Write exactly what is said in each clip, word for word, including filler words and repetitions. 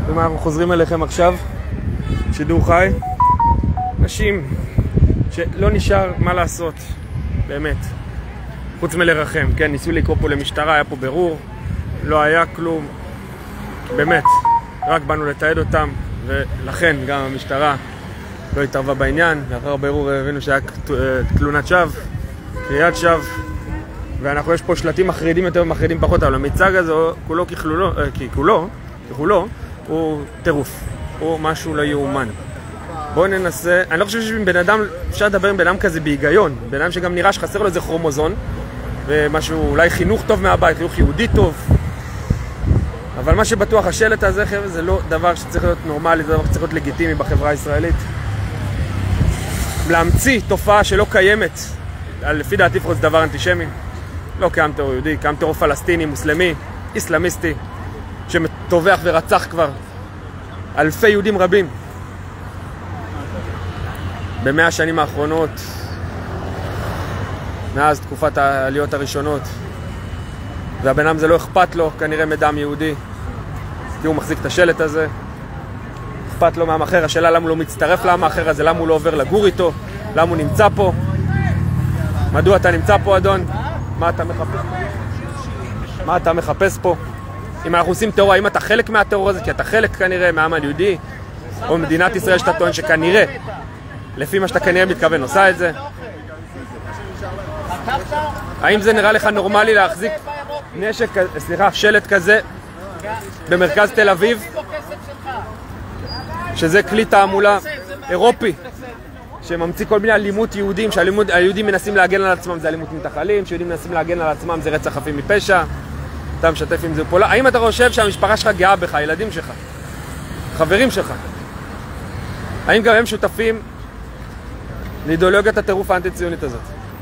אנחנו חוזרים אליכם עכשיו, שידור חי. אנשים שלא נשאר מה לעשות, באמת, חוץ מלרחם. כן, ניסו לקרוא פה למשטרה, היה פה ברור, לא היה כלום, באמת, רק באנו לתעד אותם, ולכן גם המשטרה לא התערבה בעניין. לאחר ברור הבינו שהיה תלונת שווא, קריאת שווא, ואנחנו יש פה שלטים מחרידים יותר ומחרידים פחות, אבל המיצג הזה כולו ככלולו, כי כולו, ככולו, הוא טירוף, הוא משהו לא יאומן. בואו ננסה, אני לא חושב שבן אדם, אפשר לדבר עם בן אדם כזה בהיגיון, בן אדם שגם נראה שחסר לו איזה כרומוזון, ומשהו, אולי חינוך טוב מהבית, חינוך יהודי טוב, אבל מה שבטוח, השלט הזה, חבר'ה, זה לא דבר שצריך להיות נורמלי, זה דבר שצריך להיות לגיטימי בחברה הישראלית. להמציא תופעה שלא קיימת, לפי דעתי זה דבר אנטישמי. לא קיים טרור יהודי, קיים טרור פלסטיני, מוסלמי, איסלאמיסטי, שמטובח ורצח כבר אלפי יהודים רבים. במאה השנים האחרונות, מאז תקופת העליות הראשונות, והבן אדם זה לא אכפת לו, כנראה מדם יהודי, כי הוא מחזיק את השלט הזה. אכפת לו מעם אחר, השאלה למה הוא לא מצטרף לעם האחר הזה, למה הוא לא עובר לגור איתו, למה הוא נמצא פה. מדוע אתה נמצא פה, אדון? מה אתה מחפש? מה אתה מחפש פה? אם אנחנו עושים טרור, האם אתה חלק מהטרור הזה? כי אתה חלק כנראה מהעם היהודי, או מדינת ישראל שאתה טוען שכנראה, לפי מה שאתה כנראה מתכוון, עושה את זה. האם זה נראה לך נורמלי להחזיק נשק, סליחה, שלט כזה במרכז תל אביב, שזה כלי תעמולה אירופי שממציא כל מיני אלימות יהודים, שהיהודים מנסים להגן על עצמם, זה אלימות מתנחלים, שיהודים מנסים להגן על עצמם, זה רצח חפים מפשע, אתה משתף עם זה פעולה. האם אתה חושב שהמשפחה שלך גאה בך, הילדים שלך, חברים שלך, האם גם הם שותפים לאידיאולוגיית הטירוף האנטי-ציונית הזאת?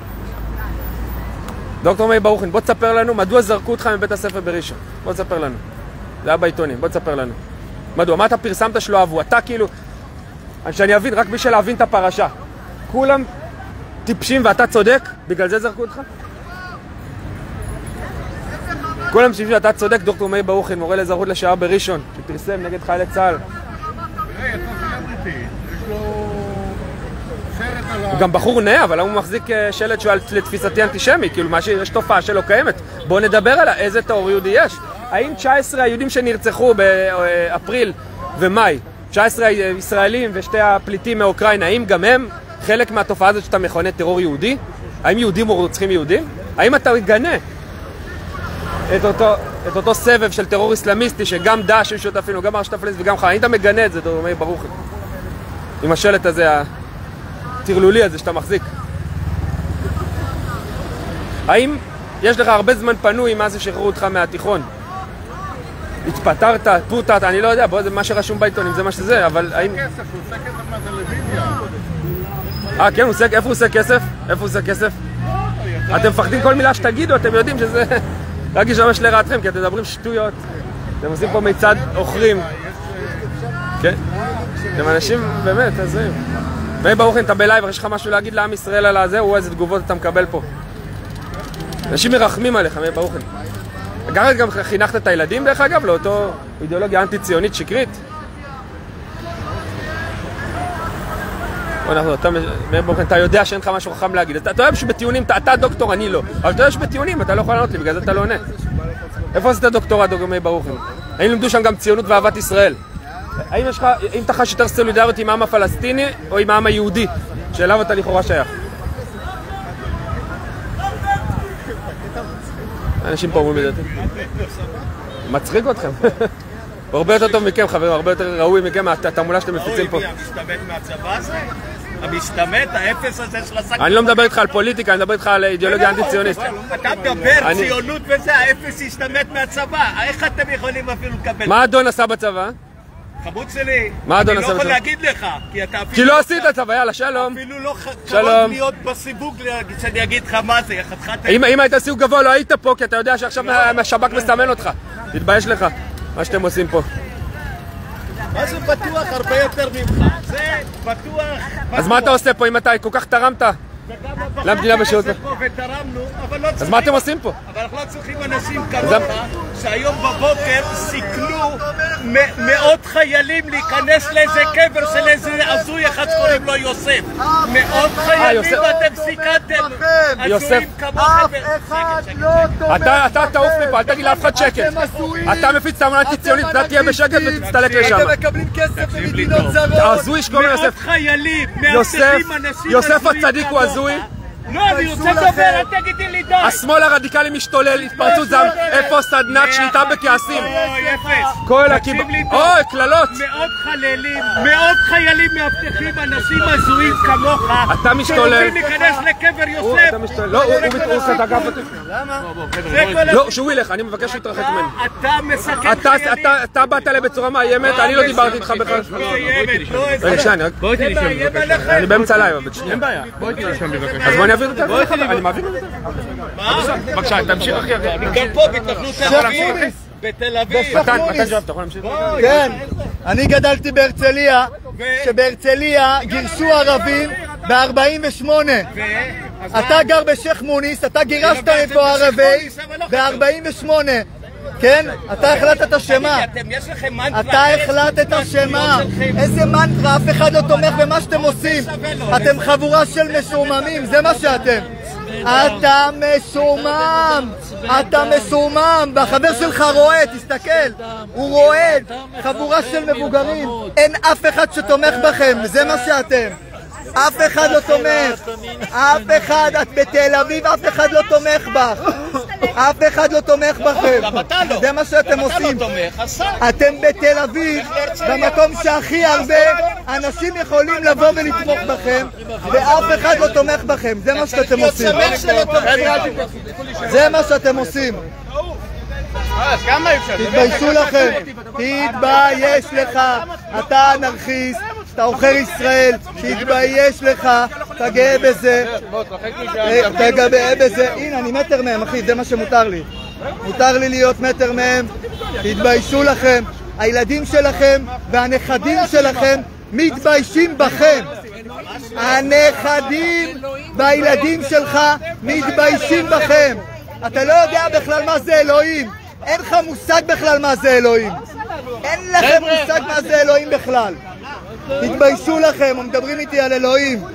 דוקטור מאיר ברוכין, בוא תספר לנו מדוע זרקו אותך מבית הספר בראשון. בוא תספר לנו. זה היה בעיתונים, בוא תספר לנו. מדוע? מה אתה פרסמת שלא אהבו? אתה כאילו, שאני אבין, רק בשביל להבין את הפרשה. כולם טיפשים ואתה צודק, בגלל זה זרקו אותך? כולם טיפשים ואתה צודק, דוקטור מאיר ברוכין, מורה לאזרחות לשעבר בראשון, שפרסם נגד חיילי צה"ל. הוא גם בחור נאה, אבל הוא מחזיק שלט שהוא לתפיסתי אנטישמי, כאילו יש תופעה שלא קיימת. בואו נדבר עליה, איזה טרור יהודי יש. האם תשעה עשרה היהודים שנרצחו באפריל ומאי, תשעה עשרה ישראלים ושתי הפליטים מאוקראינה, האם גם הם חלק מהתופעה הזאת שאתה מכונה טרור יהודי? האם יהודים רוצחים יהודים? האם אתה מגנה את אותו, את אותו סבב של טרור אסלאמיסטי שגם דאעש שותפים, גם הרשות הפלסטינית וגם חיים? האם אתה מגנה את זה, דוקטור מאיר ברוכין? עם השלט הזה, הטרלולי הזה שאתה מחזיק. האם יש לך הרבה זמן פנוי מה זה שחררו אותך מהתיכון? התפטרת, פוטרת, אני לא יודע, בוא, זה מה שרשום בעיתונים, זה מה שזה, אבל האם... הוא עושה כסף, הוא עושה כסף מהטלוויזיה. אה, כן, איפה הוא עושה כסף? איפה הוא עושה כסף? אתם מפחדים כל מילה שתגידו, אתם יודעים שזה רק ישמש לרעתכם, כי אתם מדברים שטויות. אתם עושים פה מיצד אוכרים. כן? אתם אנשים באמת, עזרים. מאיר ברוכין, אתה בלייב, יש לך משהו להגיד לעם ישראל על הזה, או איזה תגובות אתה מקבל פה? אנשים מרחמים עליך, מאיר ברוכין. אגב, גם חינכת את הילדים, דרך אגב, לאותו אידיאולוגיה אנטי-ציונית שקרית. מאיר ברוכין, אתה יודע שאין לך משהו חכם להגיד. אתה יודע שבטיעונים, אתה דוקטור, אני לא. אבל אתה יודע שבטיעונים, אתה לא יכול לענות לי, בגלל זה אתה לא עונה. איפה עשית דוקטורט, דוקטור מאיר ברוכין? האם לימדו שם גם ציונות ואהבת ישראל? האם יש לך, אם אתה חש יותר סולידריות עם העם הפלסטיני או עם העם היהודי, שאליו אתה לכאורה שייך? אנשים פה אומרים לדעתי. מצחיק אתכם. הוא הרבה יותר טוב מכם, חברים, הרבה יותר ראוי מכם מהתעמולה שאתם מפיצים פה. המשתמט מהצבא הזה? המשתמט, האפס הזה של השק... אני לא מדבר איתך על פוליטיקה, אני מדבר איתך על אידיאולוגיה אנטי-ציונית. אתה מדבר ציונות וזה, האפס השתמט מהצבא. איך אתם יכולים אפילו לקבל? מה אדון עשה בצבא? חמוד שלי, אני לא יכול להגיד לך, כי אתה אפילו... כי לא עשית צבא, יאללה, שלום. אפילו לא קרוב להיות בסיווג שאני אגיד לך מה זה, חתיכת... אם היית סיווג גבוה לא היית פה, כי אתה יודע שעכשיו השב"כ מסתמן אותך. תתבייש לך, מה שאתם עושים פה. מה זה בטוח הרבה יותר ממך? זה בטוח... אז מה אתה עושה פה אם אתה כל כך תרמת למדינה בשירות. אז מה אתם עושים פה? אבל אנחנו לא צריכים אנשים כמוך שהיום בבוקר סיכלו מאות חיילים להיכנס לאיזה קבר של איזה הזוי אחד שקוראים לו יוסף. מאות חיילים אתם סיכלתם. יוסף. אף אחד לא אתה אתה תעוף מפה, אל תגיד לאף אחד שקט. אתה מפיץ תעמולה אנטי-ציונית, אתה תהיה בשקט ותצטלק לשם. אתם מקבלים כסף ממדינות זרות. הזוי שקוראים לו יוסף. מאות חיילים, יוסף, יוסף הצדיק הוא הזוי. לא, אני רוצה לדבר, אל תגידי לי די. השמאל הרדיקלי משתולל, התפרצות זעם, איפה סדנת שליטה בכעסים? אוי, אפס. כל הקיב... אוי, קללות. מאות חללים, מאות חיילים מאבטחים אנשים הזויים כמוך. אתה משתולל. שרוצים להיכנס לקבר יוסף. אתה משתולל. לא, הוא מתעוס את אגף אותי. למה? לא, שהוא ילך, אני מבקש להתרחק ממני. אתה מסכן חיילים. אתה באת אליי בצורה מאיימת, אני לא דיברתי איתך בכלל. רגע, שנייה, אני רק... בואי תראי שם בבקשה. אני באמצע הלילה, אבל שנייה. אין בעיה. בואי תראי שם בבקשה. אז בוא אני אעביר את זה. אני מעביר את זה. בבקשה, תמשיך אחי. אני גם פה בהתנחלות תל אביב. בתל אביב. מתן, מתן ג'וב, אתה יכול להמשיך? כן, אני גדלתי בהרצליה, שבהרצליה גירשו ערבים ב-ארבעים ושמונה. אתה גר בשייח מוניס, אתה גירשת מפה ערבי ב-ארבעים ושמונה. כן? אתה החלטת שמה. אתה החלטת שמה. איזה מנטרה, אף אחד לא תומך במה שאתם עושים. אתם חבורה של משוממים, זה מה שאתם. אתה משומם. אתה משומם. והחבר שלך רועד, תסתכל. הוא רועד. חבורה של מבוגרים. אין אף אחד שתומך בכם, זה מה שאתם. אף אחד לא תומך. אף אחד, את בתל אביב, אף אחד לא תומך בך. אף אחד לא תומך בכם. זה מה שאתם עושים. אתם בתל אביב, במקום שהכי הרבה אנשים יכולים לבוא ולתמוך בכם, ואף אחד לא תומך בכם. זה מה שאתם עושים. זה מה שאתם עושים. תתביישו לכם. תתבייש לך. אתה אנרכיסט. אתה עוכר ישראל, תתבייש לך, אתה גאה בזה, אתה גאה בזה. הנה, אני מטר מהם, אחי, זה מה שמותר לי. מותר לי להיות מטר מהם. תתביישו לכם. הילדים שלכם והנכדים שלכם מתביישים בכם. הנכדים והילדים שלך מתביישים בכם. אתה לא יודע בכלל מה זה אלוהים. אין לך מושג בכלל מה זה אלוהים. אין לכם מושג מה זה אלוהים בכלל. תתביישו לכם, הם מדברים איתי על אלוהים.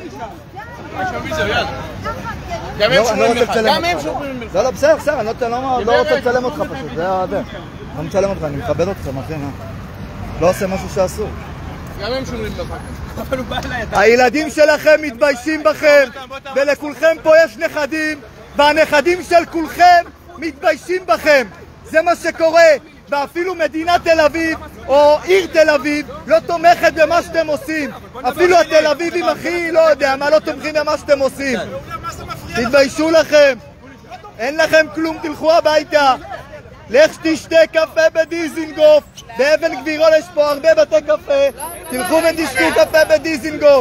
גם הם שומרים לך, גם הם שומרים לך. לא, לא, בסדר, בסדר, אני לא רוצה לצלם אותך פשוט, זה העדה. לא מצלם אותך, אני מכבד אותך, אחי, מה? לא עושה משהו שאסור. גם הם שומרים לך. הילדים שלכם מתביישים בכם, ולכולכם פה יש נכדים, והנכדים של כולכם מתביישים בכם. זה מה שקורה. ואפילו מדינת תל אביב או עיר תל אביב לא תומכת במה שאתם עושים. אפילו התל אביבים הכי לא יודע מה לא תומכים במה שאתם עושים. תתביישו לכם. אין לכם כלום, תלכו הביתה. לך תשתה קפה בדיזינגוף. באבן גבירול יש פה הרבה בתי קפה. תלכו ותשתו קפה בדיזינגוף.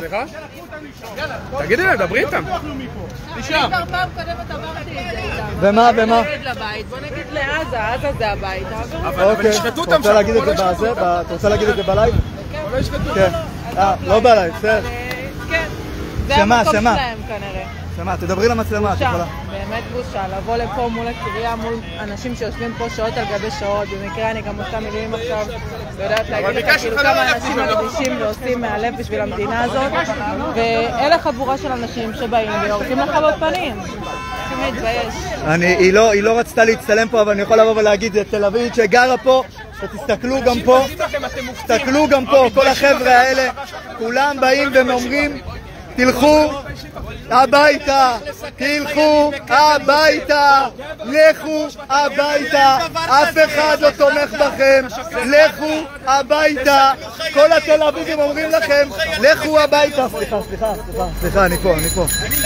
תגידי להם, דברי איתם. אני כבר פעם קודמת עברתי את זה איתם. ומה, ומה? בוא נגיד לעזה, עזה זה הבית. אוקיי, אתה רוצה להגיד את זה בזה? אתה רוצה להגיד את זה בלייב? כן. אה, לא בלייב, בסדר. כן. זה שמה, המקום שמה? שלהם כנראה. שמה, תדברי למצלמה, את יכולה. באמת בושה, לבוא לפה מול הקריה, מול אנשים שיושבים פה שעות על גבי שעות. במקרה אני גם עושה מילואים עכשיו, ויודעת להגיד לך כאילו כמה אנשים מקדישים ועושים מהלב בשביל המדינה הזאת, ואלה חבורה של אנשים שבאים ויורקים לך בפנים. צריכים להתבייש. היא לא רצתה להצטלם פה, אבל אני יכול לבוא ולהגיד, זה תל אביב שגרה פה, ותסתכלו גם פה, תסתכלו גם פה, כל החבר'ה האלה, כולם באים ואומרים, תלכו הביתה, תלכו הביתה, לכו הביתה, אף אחד לא תומך בכם, לכו הביתה, כל התל אביבים אומרים לכם, לכו הביתה, סליחה, סליחה, סליחה, סליחה, אני פה, אני פה,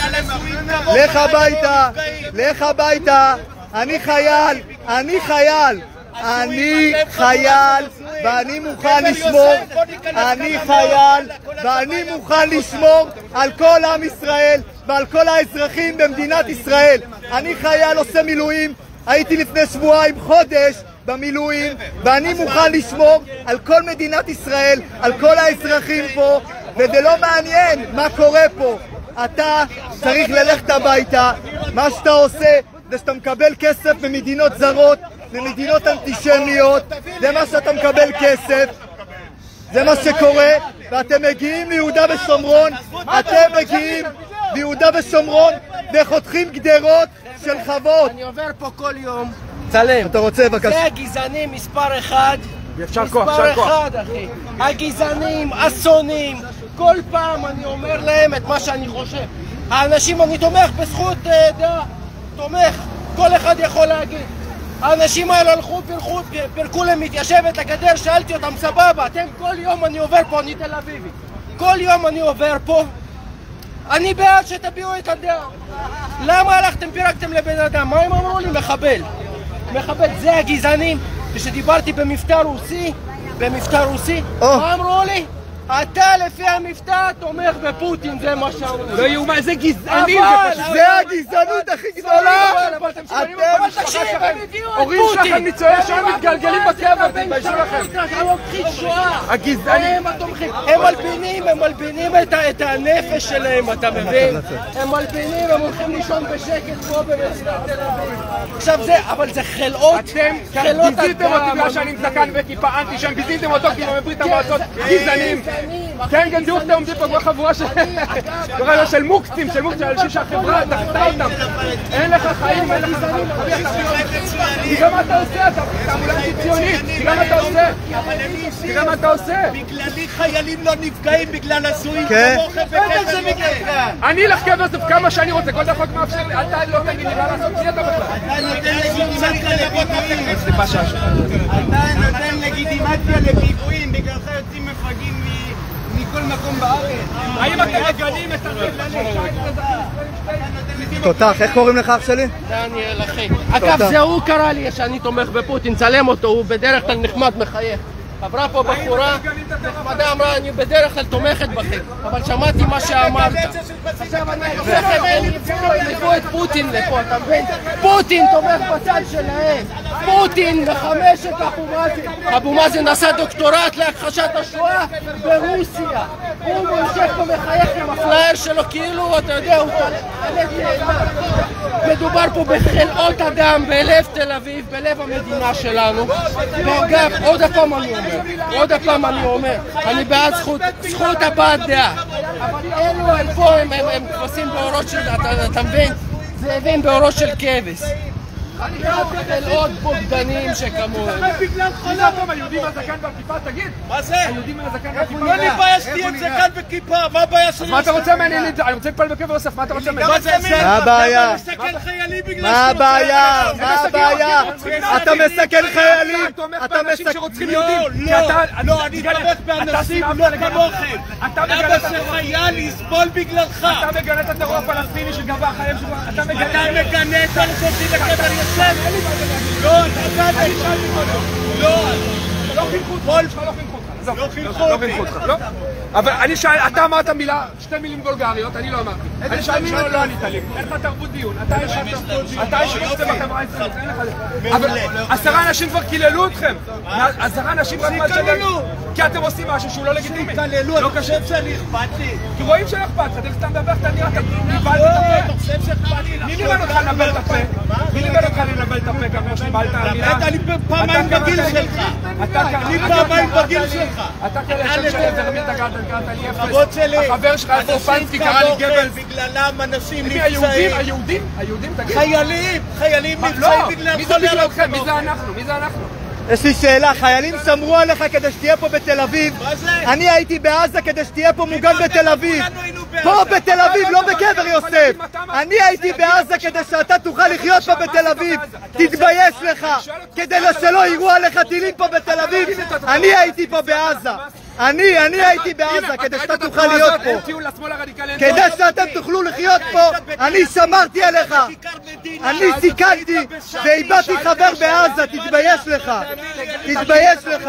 לך הביתה, לך הביתה, אני חייל, אני חייל, אני חייל ואני מוכן לשמור, אני חייל ואני מוכן לשמור על כל עם ישראל ועל כל האזרחים במדינת ישראל. אני חייל עושה מילואים, הייתי לפני שבועיים חודש במילואים, ואני מוכן לשמור על כל מדינת ישראל, על כל האזרחים פה, וזה לא מעניין מה קורה פה. אתה צריך ללכת הביתה. מה שאתה עושה זה שאתה מקבל כסף ממדינות זרות, ממדינות אנטישמיות, זה מה שאתה מקבל כסף, זה מה שקורה, ואתם מגיעים ליהודה ושומרון, אתם מגיעים ליהודה ושומרון וחותכים גדרות של חוות. אני עובר פה כל יום, צלם. אתה רוצה בבקשה? זה הגזענים מספר אחד, אפשר כוח, אפשר כוח. מספר אחד אחי. הגזענים, אסונים, כל פעם אני אומר להם את מה שאני חושב. האנשים, אני תומך בזכות דעה, תומך, כל אחד יכול להגיד. האנשים האלה הלכו, פרקו, פרקו להם מתיישבת הגדר, שאלתי אותם, סבבה, אתם כל יום אני עובר פה, אני תל אביבי. כל יום אני עובר פה, אני בעד שתביאו את הדעה. למה הלכתם, פירקתם לבן אדם? מה הם אמרו לי? מחבל. מחבל, זה הגזענים. כשדיברתי במבטא רוסי, במבטא רוסי, מה אמרו לי? אתה לפי המבטא תומך בפוטין, זה מה שאמרו. לא יאומן, זה גזעני, זה הגזענות הכי גדולה. אבל תקשיב, הם הביאו את הורים שלכם ניצולי שואה מתגלגלים בקבר, תתביישו לכם. הם לוקחים שואה. הגזענים. הם התומכים. הם מלבינים, הם מלבינים את הנפש שלהם, אתה מבין? הם מלבינים, הם הולכים לישון בשקט פה במדינת תל אביב. עכשיו זה, אבל זה חלאות. אתם ביזיתם אותי בגלל שאני עם זקן וכיפה אנטי שם, ביזיתם אותו כאילו מברית המועצות גזענים. כן, גם תראו שאתם עומדים פה כמו חבורה של מוקצים, של מוקצים, של אנשים שהחברה דחתה אותם. אין לך חיים, אין לך חיים. תראה מה אתה עושה, אתה תעמולנטי ציונית, תראה מה אתה עושה. תראה מה אתה עושה. בגללי חיילים לא נפגעים בגלל הזויים כמוכם בטח זה בגללך. אני אלך קבר סוף כמה שאני רוצה, כל דחוק מאפשר לי, אתה לא תגיד לי מה לעשות, מי אתה בכלל? אתה נותן לגיטימציה לפיגועים. אתה נותן לגיטימציה לפיגועים, בגללך יוצאים מפגעים מכל מקום בארץ. האם אתם מגנים את הרצח? תותח, איך קוראים לך אח שלי? דניאל אחי. אגב, זה הוא קרא לי שאני תומך בפוטין, צלם אותו, הוא בדרך כלל נחמד מחייך. עברה פה בחורה, נחמדה אמרה, אני בדרך כלל תומכת בכם, אבל שמעתי מה שאמרת. עכשיו אני חושב שהם יבואו את פוטין לפה, אתה מבין? פוטין תומך בצד שלהם. פוטין מחמש את אבו מאזן. אבו מאזן עשה דוקטורט להכחשת השואה ברוסיה. הוא ממשיך ומחייך עם הפלייר שלו כאילו, אתה יודע, הוא תעלה תאנה. מדובר פה בחלאות אדם בלב תל אביב, בלב המדינה שלנו. ואגב, עוד הפעם אני אומר, עוד הפעם אני אומר, אני בעד זכות הבעת דעה. אבל אלו הם פה, הם כבשים באורות של, אתה מבין? זאבים באורות של כבש. עוד בוגדנים שכמוהם. זה בגלל חולם. היהודים מהזקן והכיפה, תגיד. מה זה? היהודים מהזקן והכיפה. לא נתביישתי את זקן וכיפה, מה הבעיה שלי? מה אתה רוצה ממני? אני רוצה לפעול בקבר יוסף, מה אתה רוצה ממני? מה זה? מה הבעיה? אתה מסכן חיילים בגלל מה הבעיה? מה הבעיה? אתה מסכן חיילים? אתה מסכן... לא, לא, לא, אני תומך באנשים לא כמוכם. למה שחייל יסבול בגללך? אתה מגנה את הטרור הפלסטיני שגבה החיים שלו? אתה מגנה את הלכותי לקבר יוסף? לא, אתה נשאלתי קודם. לא, לא חינכו אותך, לא חינכו אותך. לא חינכו אותך. לא? אבל אני שאל, אתה אמרת מילה, שתי מילים בולגריות, אני לא אמרתי. אני שאלתי שלא לא ענית לי. אין לך תרבות דיון. אתה ישבת בחברה הישראלית, אין לך זה. אבל עשרה אנשים כבר קיללו אתכם. עשרה אנשים רק מה קיללו. כי אתם עושים משהו שהוא לא לגיטימי. קיללו, אני חושב שאני אכפת לי. כי רואים שלא אכפת לך, אתה מדבר, אתה נראה, אתה ניבלת את הפה. אתה חושב שאכפת לי. מי לימד אותך לנבל את הפה? מי לימד אותך לנבל את הפה כאשר שניבלת המילה? אני פעמיים בגיל שלך. אני פעמיים בגיל שלך. אתה כאלה שם של זרמית הגעת, הגעת לי אפס. כבוד שלי. החבר שלך פרופנסקי קרא לי גבל. בגללם אנשים מי נפצעים. היהודים? היהודים? היהודים תגיד. חיילים. חיילים נפצעים בגלל מי זה בגללכם? מי זה אנחנו? מי זה אנחנו? יש לי שאלה, חיילים שמרו עליך כדי שתהיה פה בתל אביב. מה זה? אני הייתי בעזה כדי שתהיה פה מוגן בתל אביב. פה בתל אביב, לא בקבר יוסף. אני הייתי בעזה כדי שאתה תוכל לחיות פה בתל אביב. תתבייש לך. כדי שלא יירו עליך טילים פה בתל אביב. אני הייתי פה בעזה. אני, אני הייתי בעזה כדי שאתה תוכל להיות פה. כדי שאתם תוכלו לחיות פה, אני שמרתי עליך. אני סיכנתי ואיבדתי חבר בעזה, תתבייש לך. תתבייש לך.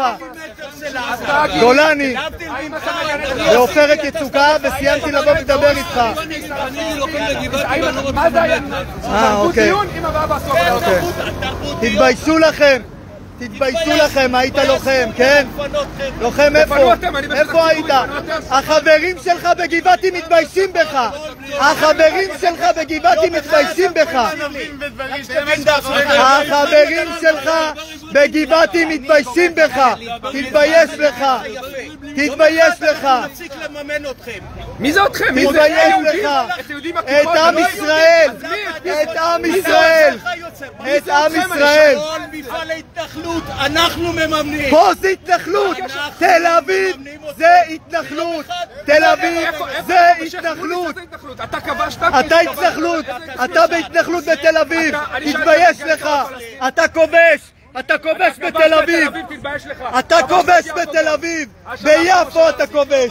גולני, ועופרת יצוקה, וסיימתי לבוא לדבר איתך. אה, אוקיי. תתביישו לכם. תתביישו לכם, היית לוחם, כן? לוחם איפה? איפה היית? החברים שלך בגבעתי מתביישים בך. החברים שלך בגבעתי מתביישים בך. החברים שלך בגבעתי מתביישים בך. תתבייש לך. תתבייש לך. מי זה אתכם? תתבייש לך. את עם ישראל. את עם ישראל. את עם ישראל. כל מפעל ההתנחלות אנחנו מממנים. פה זה התנחלות. תל אביב זה התנחלות. תל אביב זה התנחלות. אתה כבשת? אתה התנחלות. אתה בהתנחלות בתל אביב. תתבייש לך. אתה כובש. אתה כובש בתל אביב. אתה כובש בתל אביב. ביפו אתה כובש.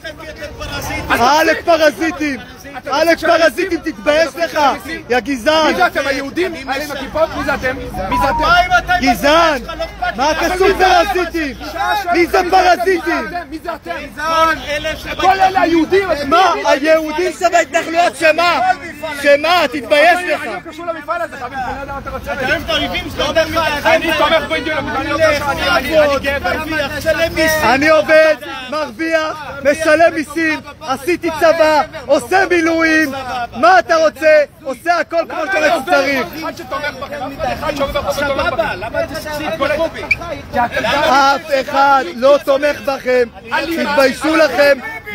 אלף פרזיטים. אלף פרזיטים, תתבייש לך. יא גזען. מי זה אתם? היהודים? האלה עם הכיפות? מי זה אתם? מי זה אתם? גזען. מה קשור פרזיטים? מי זה פרזיטים? מי זה אתם? כל אלה היהודים. מה? היהודים שבהתנחלויות שמה? שמה? תתבייש לך. אני לא קשור למפעל הזה, חביב, אני לא יודע מה אתה רוצה. אתם תריבים שלא אני תומך באידיאולוגיה, אני לא קשור, אני גאה. אני עובד, מרוויח, משלם מיסים, עשיתי צבא, עושה מילואים. מה אתה רוצה? עושה הכל כמו שאתה צריך. אחד שתומך בכם, אחד שעובר פה ותומך בכם. למה אתה תקשיב? אף אחד לא תומך בכם. תתביישו לכם.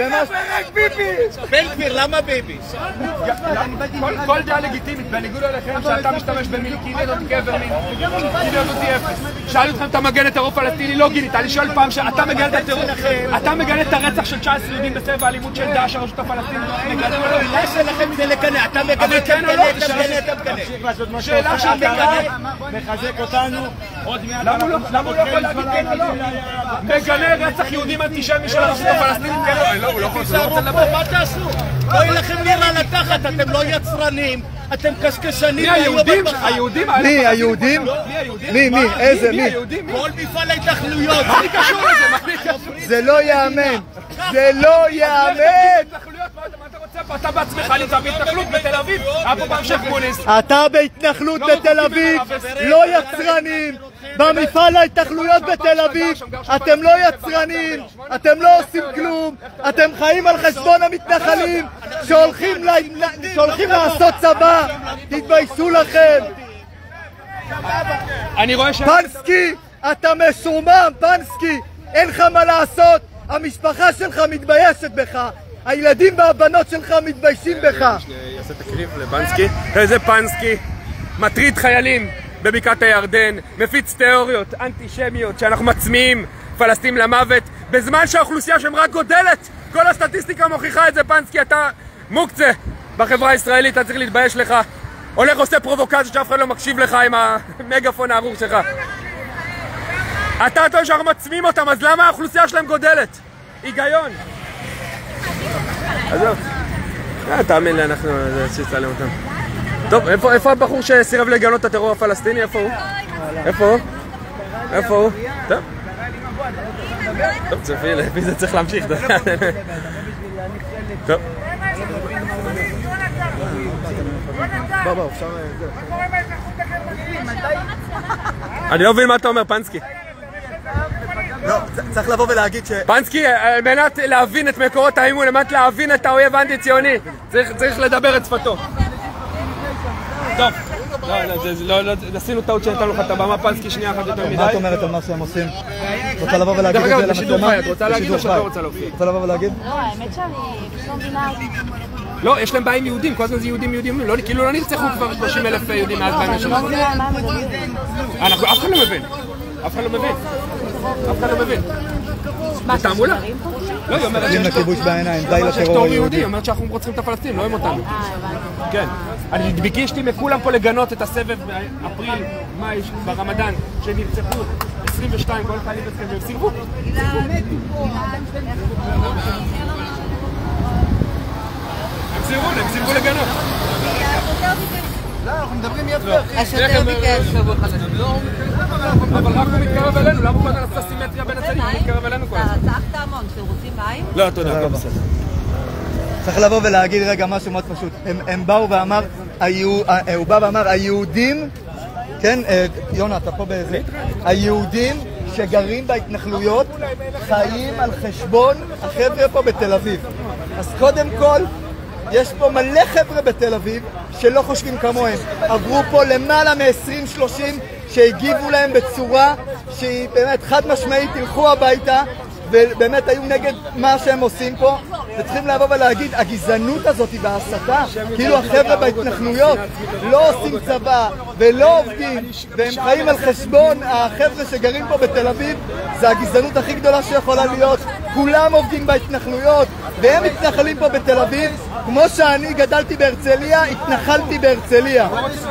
בן גביר, למה ביבי? כל דעה לגיטימית, בניגוד אליכם שאתה משתמש במילים כאילו אותי גבר מין, כאילו אותי אפס. שאלו אתכם אתה מגן את טרור פלסטיני, לא גינית. אני שואל פעם שאתה מגן את הטרור, אתה מגן את הרצח של תשע עשרה יהודים בסבב האלימות של דאעש הרשות הפלסטינית. המילה שלכם זה לקנא, אתה מגנה, אתה מגנה, אתה מגנה, אתה מגנה. שאלה של מגנה. מחזק אותנו. למה הוא לא יכול להגיד כן או לא? מגנה רצח יהודים אנטישמי של הרשות הפלסטינית, כן או לא? הוא לא יכול לדבר. מה תעשו? לא יהיה לכם נראה לתחת, אתם לא יצרנים, אתם קשקשנים. מי היהודים? היהודים? מי היהודים? מי? מי? איזה? מי? כל מפעל ההתנחלויות. מה אני קשור לזה? זה לא יאמן. זה לא יאמן. מה אתה רוצה פה? אתה בעצמך נמצא בהתנחלות בתל אביב. היה פה פעם שייח' מוניס. אתה בהתנחלות בתל אביב. לא יצרנים. במפעל ההתנחלויות בתל אביב אתם לא יצרנים, אתם לא עושים כלום, אתם חיים על חשבון המתנחלים שהולכים לעשות צבא. תתביישו לכם. אני רואה ש... פנסקי, אתה משומם, פנסקי, אין לך מה לעשות. המשפחה שלך מתביישת בך, הילדים והבנות שלך מתביישים בך. יעשה תקריב לבנסקי. איזה פנסקי מטריד חיילים בבקעת הירדן, מפיץ תיאוריות אנטישמיות שאנחנו מצמיעים פלסטין למוות בזמן שהאוכלוסייה שם רק גודלת. כל הסטטיסטיקה מוכיחה את זה. פנסקי, אתה מוקצה בחברה הישראלית, אתה צריך להתבייש לך. הולך עושה פרובוקציה שאף אחד לא מקשיב לך עם המגפון הארור שלך. אתה טוען שאנחנו מצמיעים אותם, אז למה האוכלוסייה שלהם גודלת? היגיון. עזוב. תאמין לי, אנחנו נצלם אותם. טוב, איפה, איפה הבחור שסירב לגנות את הטרור הפלסטיני? איפה הוא? איפה הוא? איפה הוא? טוב. טוב, צפי, לפי זה צריך להמשיך. טוב. בוא, בוא, אפשר... אני לא מבין מה אתה אומר, פנסקי. לא, צריך לבוא ולהגיד ש... פנסקי, על מנת להבין את מקורות האימון, על מנת להבין את האויב האנטי-ציוני, צריך לדבר את שפתו. טוב, לא, לא, עשינו טעות שנתנו לך את הבמה. פנסקי, שנייה אחת יותר מדי. מה את אומרת על מה שהם עושים? רוצה לבוא ולהגיד את זה למצלמה? את רוצה להגיד או שאת לא רוצה להופיע? רוצה לבוא ולהגיד? לא, האמת שאני פשוט מבינה... לא, יש להם בעיה עם יהודים, כל הזמן זה יהודים, יהודים, כאילו לא נרצחו כבר שלושים אלף יהודים מאז בעיה שלנו. לא מבינה מה מדברים. אנחנו, אף אחד לא מבין. אף אחד לא מבין. אף אחד לא מבין. מה, תעמולה? לא, היא אומרת שיש לכיבוש בעיניים, די לטרור היהודי. היא אומרת שאנחנו רוצים את הפלסטינים, לא עם אותנו. כן. אני ביקשתי מכולם פה לגנות את הסבב באפריל, מאי, ברמדאן, שנרצחו עשרים ושתיים כל חיילים אצלם, והם סירבו. הם סירבו, הם סירבו לגנות. לא, אנחנו מדברים יפה. השוטר ביקש. אבל רק הוא מתקרב אלינו, למה הוא קודם לעשות סימטריה בין הצדים? הוא מתקרב אלינו כל הזמן. צעקת המון, שאתם רוצים מים? לא, תודה, הכל בסדר. צריך לבוא ולהגיד רגע משהו מאוד פשוט. הם באו ואמר, הוא בא ואמר, היהודים, כן, יונה, אתה פה באיזה, היהודים שגרים בהתנחלויות חיים על חשבון החבר'ה פה בתל אביב. אז קודם כל, יש פה מלא חבר'ה בתל אביב שלא חושבים כמוהם. עברו פה למעלה מ-עשרים שלושים שהגיבו להם בצורה שהיא באמת חד משמעית, תלכו הביתה, ובאמת היו נגד מה שהם עושים פה. וצריכים לבוא ולהגיד, הגזענות הזאת וההסתה, כאילו החבר'ה בהתנחלויות לא עושים צבא ולא עובדים והם חיים על חשבון החבר'ה שגרים פה בתל אביב, זה הגזענות הכי גדולה שיכולה להיות. כולם עובדים בהתנחלויות והם מתנחלים פה בתל אביב, כמו שאני גדלתי בהרצליה, התנחלתי בהרצליה.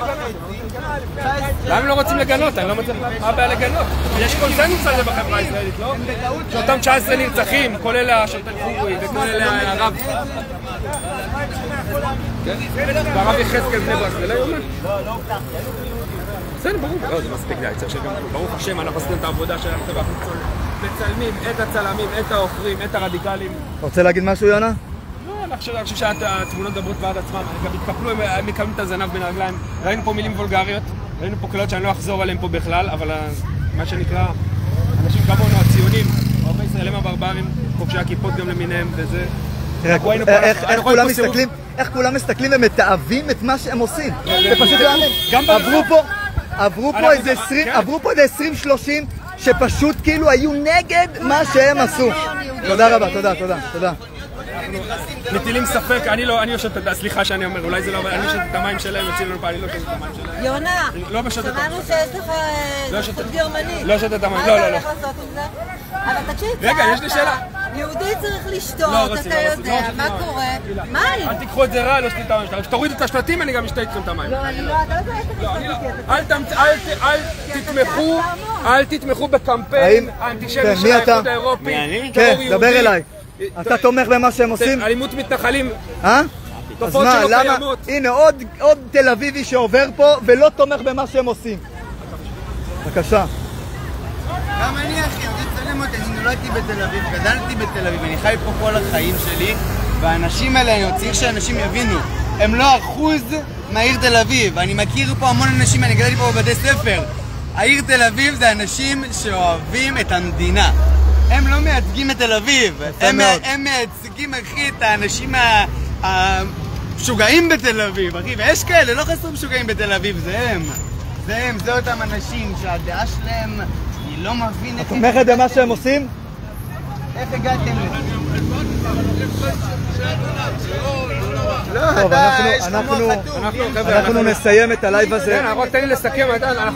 למה הם לא רוצים לגנות? אני לא מצליח מה הבעיה לגנות. יש קונסנזוס על זה בחברה הישראלית, לא? שאותם תשע עשרה נרצחים, כולל השלטן חורי וכולל הרב והרב יחזקאל בני ברק, זה לא יאומן. בסדר, ברור, לא, זה מספיק, זה היצר שגם ברוך השם, אנחנו עשיתם את העבודה שלנו, ואנחנו מצלמים את הצלמים, את האוכרים, את הרדיקלים. רוצה להגיד משהו, יונה? אני חושב שהתמונות דברות בעד עצמם, גם התקפלו, הם מקבלים את הזנב בין הרגליים. ראינו פה מילים וולגריות, ראינו פה קללות שאני לא אחזור עליהם פה בכלל, אבל מה שנקרא, אנשים כמונו, הציונים, הרבה ישראלים הברברים, חובשי הכיפות גם למיניהם, וזה... איך כולם מסתכלים ומתאהבים את מה שהם עושים? זה פשוט לא עליהם. עברו פה איזה עשרים שלושים שפשוט כאילו היו נגד מה שהם עשו. תודה רבה, תודה, תודה, תודה. מטילים ספק, אני לא, אני יושבת את, סליחה שאני אומר, אולי זה לא, אני יושבת את המים שלהם, יוצאים לנו פה, אני לא יושבת את המים שלהם. יונה, שמענו שיש לך זכות גרמנית. לא יושבת את המים, לא, לא, לא. אבל תקשיב, רגע, יש לי שאלה. יהודי צריך לשתות, אתה יודע, מה קורה? מים! אל תיקחו את זה רע, לא שתית את המים שלהם. כשתורידו את השלטים, אני גם אשתה איתכם את המים. לא, אני לא, אתה לא אל תתמכו, אל תתמכו בקמפיין האנטישמי של האיחוד האירופי. כן, דבר אליי. אתה תומך במה שהם עושים? אלימות מתנחלים. אה? אז מה, למה? הנה, עוד תל אביבי שעובר פה ולא תומך במה שהם עושים. בבקשה. גם אני אחי, אני צלם אותי, אני נולדתי בתל אביב, גדלתי בתל אביב, אני חי פה כל החיים שלי, והאנשים האלה, אני צריך שאנשים יבינו, הם לא אחוז מהעיר תל אביב. אני מכיר פה המון אנשים, אני גדלתי פה בבתי ספר. העיר תל אביב זה אנשים שאוהבים את המדינה. הם לא מייצגים את תל אביב, הם, הם מייצגים אחי את האנשים המשוגעים בתל אביב, אחי, ויש כאלה, לא חסר משוגעים בתל אביב, זה הם. זה הם, זה אותם אנשים שהדעה שלהם היא לא מבין... את תומכת במה שהם עושים? איך הגעתם לזה? טוב, אנחנו נסיים את הלייב הזה. רק תן לי לסכם,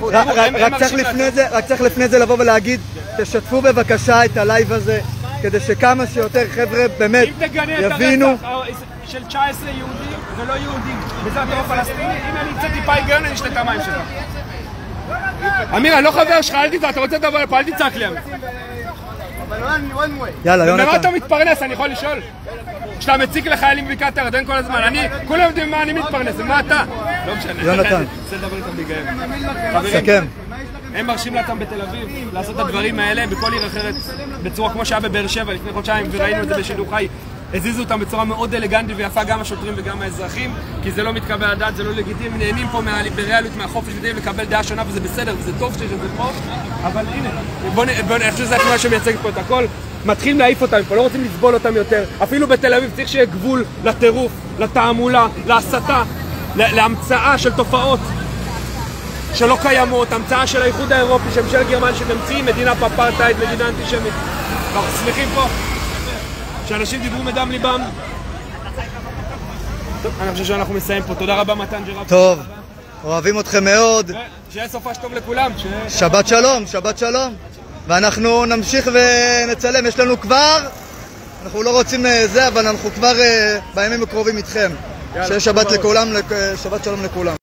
רק צריך לפני זה לבוא ולהגיד, תשתפו בבקשה את הלייב הזה, כדי שכמה שיותר חבר'ה באמת יבינו. אם תגנה את הרצח של תשע עשרה יהודים ולא יהודים, וזה הטרור הפלסטיני, אם אני אצא טיפה היגיון, אני אשתה את המים שלך. אמיר, אני לא חבר שלך, אל תצעק, אתה רוצה לדבר לפה, אל תצעק לי. יאללה, יונתן. במה אתה מתפרנס, אני יכול לשאול? כשאתה מציק לחיילים בבקעת הירדן כל הזמן, אני, כולם יודעים מה אני מתפרנס, ומה אתה? לא משנה. יונתן. רוצה לדבר איתם בהיגיון. סכם. הם מרשים לעצמם בתל אביב לעשות את הדברים האלה בכל עיר אחרת בצורה כמו שהיה בבאר שבע לפני חודשיים, וראינו את זה בשידור חי. הזיזו אותם בצורה מאוד אלגנטית ויפה, גם השוטרים וגם האזרחים, כי זה לא מתקבל על דעת, זה לא לגיטימי, נהנים פה מהליברליות, מהחופש ודעים לקבל דעה שונה, וזה בסדר, וזה טוב שיש את זה פה, אבל הנה, בואו, אני חושב שזה מה שמייצג פה את הכל, מתחילים להעיף אותם פה, לא רוצים לסבול אותם יותר, אפילו בתל אביב צריך שיהיה גבול לטירוף, לתעמולה, להסתה, להמצאה של תופעות שלא קיימות, המצאה של האיחוד האירופי, שממשל גרמניה שממציאים מדינה אפרטהייד, מדינה אנטישמית. אנחנו שמחים פה שאנשים דיברו מדם ליבם. טוב, אני חושב שאנחנו מסיים פה. תודה רבה מתן ג'רב. טוב, אוהבים אתכם מאוד. שיהיה סופש טוב לכולם. שבת שלום, שבת שלום. ואנחנו נמשיך ונצלם, יש לנו כבר, אנחנו לא רוצים זה, אבל אנחנו כבר בימים הקרובים איתכם. שיהיה שבת לכולם, שבת שלום לכולם.